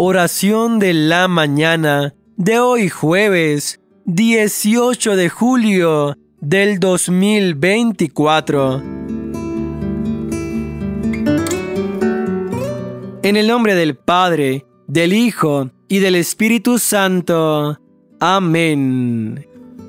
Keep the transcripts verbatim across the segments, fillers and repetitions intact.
Oración de la mañana de hoy jueves dieciocho de julio del dos mil veinticuatro. En el nombre del Padre, del Hijo y del Espíritu Santo. Amén.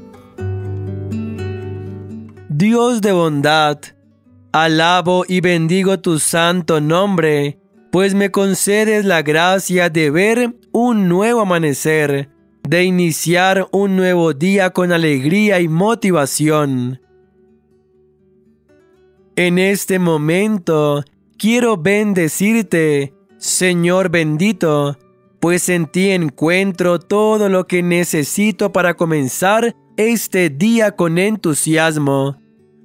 Dios de bondad, alabo y bendigo tu santo nombre, pues me concedes la gracia de ver un nuevo amanecer, de iniciar un nuevo día con alegría y motivación. En este momento quiero bendecirte, Señor bendito, pues en ti encuentro todo lo que necesito para comenzar este día con entusiasmo.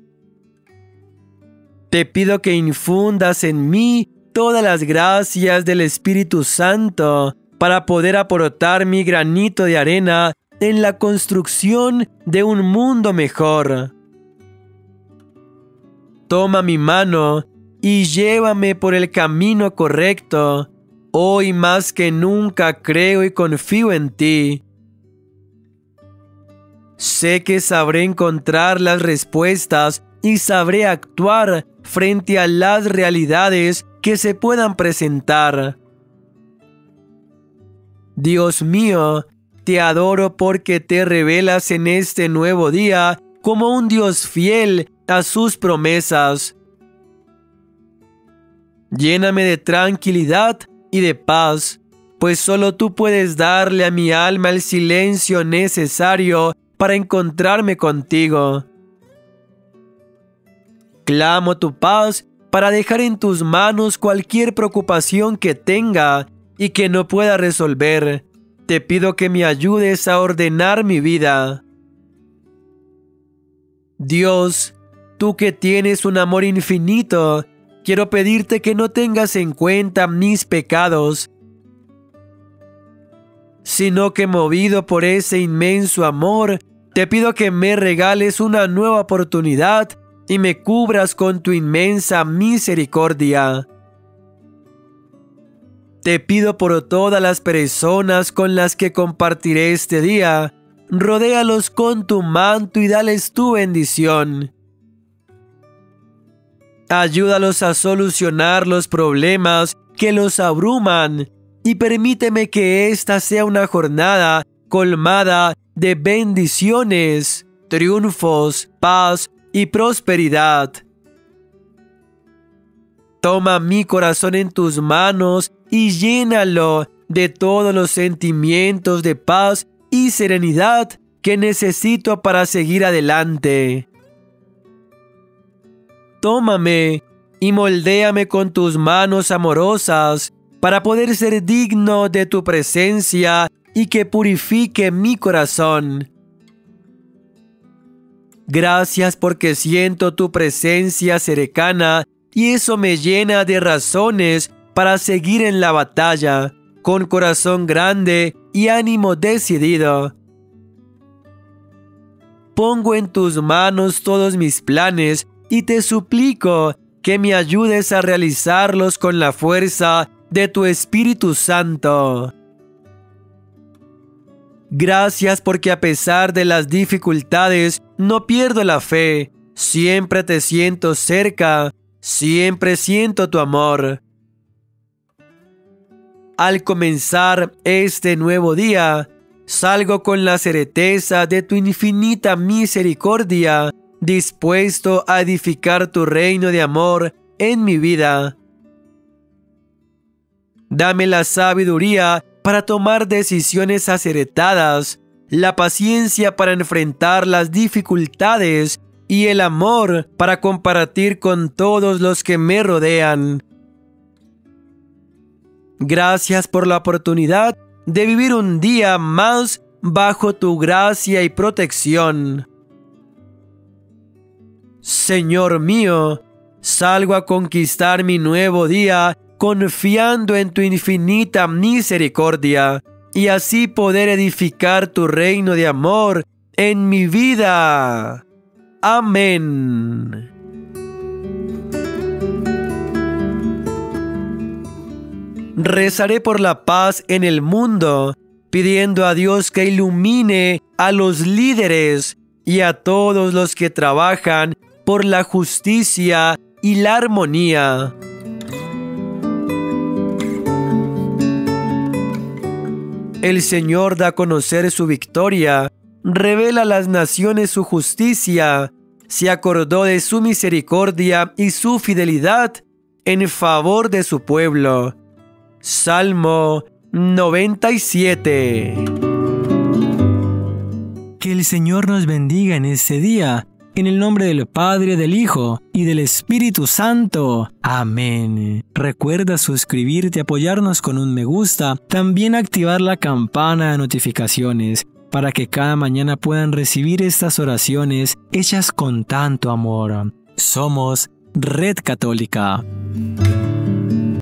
Te pido que infundas en mí todas las gracias del Espíritu Santo para poder aportar mi granito de arena en la construcción de un mundo mejor. Toma mi mano y llévame por el camino correcto. Hoy más que nunca creo y confío en ti. Sé que sabré encontrar las respuestas y sabré actuar frente a las realidades que se puedan presentar. Dios mío, te adoro porque te revelas en este nuevo día como un Dios fiel a sus promesas. Lléname de tranquilidad y de paz, pues solo tú puedes darle a mi alma el silencio necesario para encontrarme contigo. Clamo tu paz para dejar en tus manos cualquier preocupación que tenga y que no pueda resolver. Te pido que me ayudes a ordenar mi vida. Dios, tú que tienes un amor infinito, quiero pedirte que no tengas en cuenta mis pecados, sino que movido por ese inmenso amor, te pido que me regales una nueva oportunidad y me cubras con tu inmensa misericordia. Te pido por todas las personas con las que compartiré este día, rodéalos con tu manto y dales tu bendición. Ayúdalos a solucionar los problemas que los abruman y permíteme que esta sea una jornada colmada de bendiciones, triunfos, paz y prosperidad. Toma mi corazón en tus manos y llénalo de todos los sentimientos de paz y serenidad que necesito para seguir adelante. Tómame y moldéame con tus manos amorosas para poder ser digno de tu presencia y que purifique mi corazón. Gracias porque siento tu presencia cercana y eso me llena de razones para seguir en la batalla, con corazón grande y ánimo decidido. Pongo en tus manos todos mis planes y te suplico que me ayudes a realizarlos con la fuerza de tu Espíritu Santo. Gracias porque a pesar de las dificultades no pierdo la fe, siempre te siento cerca, siempre siento tu amor. Al comenzar este nuevo día, salgo con la certeza de tu infinita misericordia, dispuesto a edificar tu reino de amor en mi vida. Dame la sabiduría para tomar decisiones acertadas, la paciencia para enfrentar las dificultades y el amor para compartir con todos los que me rodean. Gracias por la oportunidad de vivir un día más bajo tu gracia y protección. Señor mío, salgo a conquistar mi nuevo día confiando en tu infinita misericordia y así poder edificar tu reino de amor en mi vida. Amén. Rezaré por la paz en el mundo, pidiendo a Dios que ilumine a los líderes y a todos los que trabajan por la justicia y la armonía. El Señor da a conocer su victoria, revela a las naciones su justicia, se acordó de su misericordia y su fidelidad en favor de su pueblo. Salmo noventa y siete. Que el Señor nos bendiga en este día, en el nombre del Padre, del Hijo y del Espíritu Santo. Amén. Recuerda suscribirte, apoyarnos con un me gusta, también activar la campana de notificaciones para que cada mañana puedan recibir estas oraciones hechas con tanto amor. Somos Red Católica.